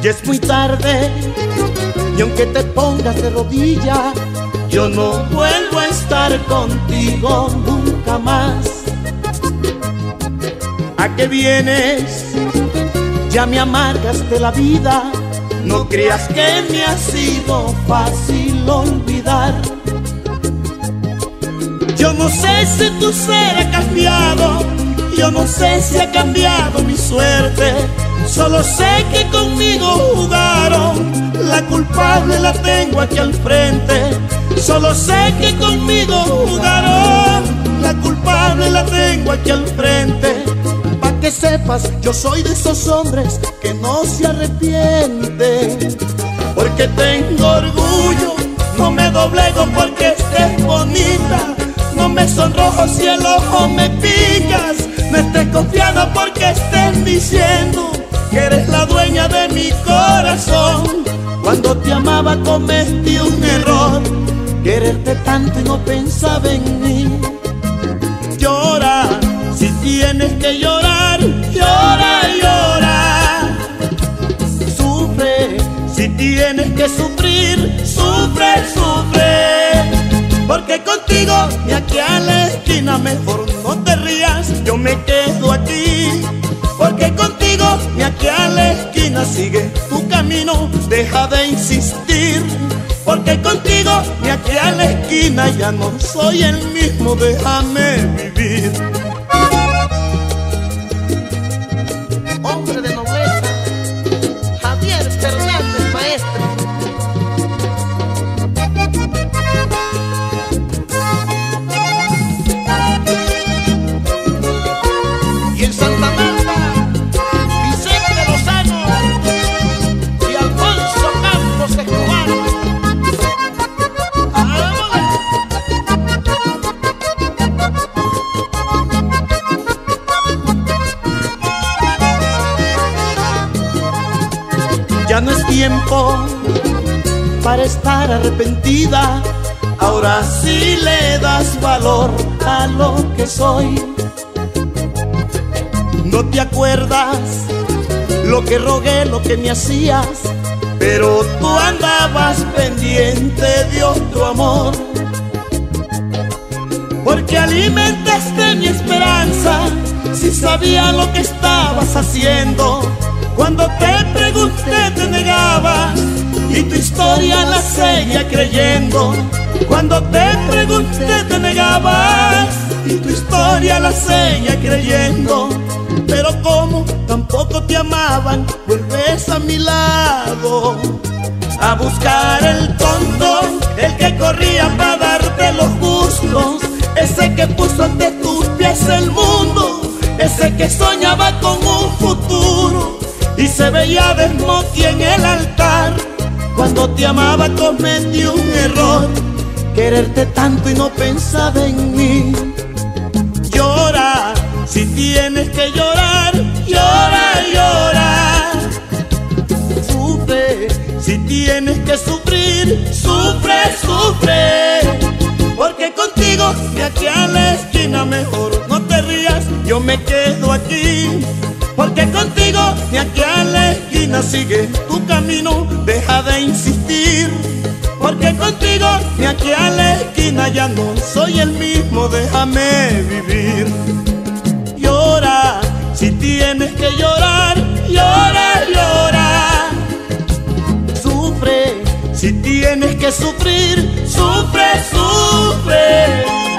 Ya es muy tarde y aunque te pongas de rodilla, yo no vuelvo a estar contigo nunca más. ¿A qué vienes? Ya me amargaste la vida. No creas que me ha sido fácil olvidar. Yo no sé si tu ser ha cambiado, yo no sé si ha cambiado mi suerte. Solo sé que conmigo jugaron, la culpable la tengo aquí al frente. Solo sé que conmigo jugaron, la culpable la tengo aquí al frente. Pa' que sepas, yo soy de esos hombres que no se arrepienten. Porque tengo orgullo, no me doblego porque estés bonita. No me sonrojo si el ojo me picas. No estés confiada porque estés diciendo que eres la dueña de mi corazón. Cuando te amaba cometí un error, quererte tanto y no pensaba en mí. Llora, si tienes que llorar, llora, llora. Sufre, si tienes que sufrir, sufre, sufre. Porque contigo, ni aquí a la esquina, mejor no te rías, yo me quedo aquí. Porque contigo, ni aquí a la esquina, sigue tu camino, deja de insistir. Porque contigo, ni aquí a la esquina, ya no soy el mismo, déjame vivir. Hombre de nobleza, Javier Fernández, maestro. Y en Santa Marta, Vicente Lozano y Alfonso Campos Escobar. Ya no es tiempo para estar arrepentida. Ahora sí le das valor a lo que soy. No te acuerdas lo que rogué, lo que me hacías, pero tú andabas pendiente de otro amor. Porque alimentaste mi esperanza, si sabía lo que estabas haciendo. Cuando te pregunté te negabas y tu historia la seguía creyendo. Cuando te pregunté te negabas y tu historia la seguía creyendo. Pero como tampoco te amaban, vuelves a mi lado a buscar el tonto, el que corría para darte los gustos, ese que puso ante tus pies el mundo, ese que soñaba con un futuro y se veía de smoking en el altar. Cuando te amaba cometí un error, quererte tanto y no pensaba en mí. Llora, si tienes que llorar, llora, llora. Sufre, si tienes que sufrir, sufre, sufre. Porque contigo, de aquí a la esquina, mejor no te rías, yo me quedo aquí. Porque contigo, ni aquí a la esquina, sigue tu camino, deja de insistir. Porque contigo, ni aquí a la esquina, ya no soy el mismo, déjame vivir. Llora, si tienes que llorar, llora, llora. Sufre, si tienes que sufrir, sufre, sufre.